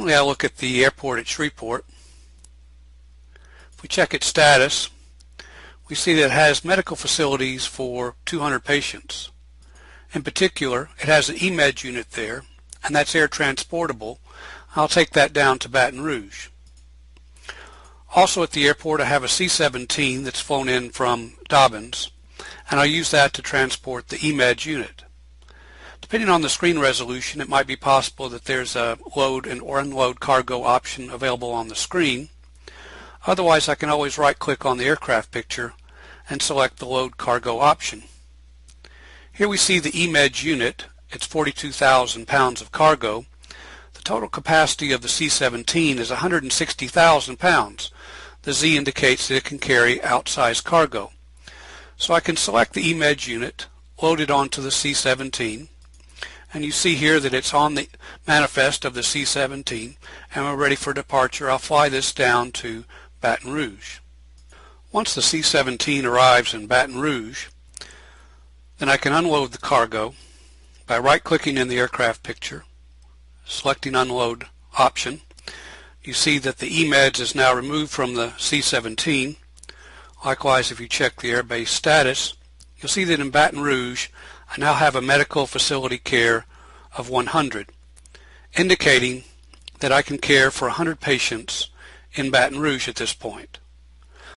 Currently I look at the airport at Shreveport. If we check its status, we see that it has medical facilities for 200 patients. In particular, it has an eMed unit there, and that's air transportable. I'll take that down to Baton Rouge. Also at the airport I have a C-17 that's flown in from Dobbins, and I'll use that to transport the eMed unit. Depending on the screen resolution, it might be possible that there's a load and or unload cargo option available on the screen. Otherwise, I can always right-click on the aircraft picture and select the load cargo option. Here we see the eMed unit. It's 42,000 pounds of cargo. The total capacity of the C-17 is 160,000 pounds. The Z indicates that it can carry outsized cargo. So I can select the eMed unit, load it onto the C-17, and you see here that it's on the manifest of the C-17, and we're ready for departure. I'll fly this down to Baton Rouge. Once the C-17 arrives in Baton Rouge, then I can unload the cargo by right-clicking in the aircraft picture, selecting Unload option. You see that the eMeds is now removed from the C-17. Likewise, if you check the airbase status, you'll see that in Baton Rouge I now have a medical facility care of 100, indicating that I can care for 100 patients in Baton Rouge at this point.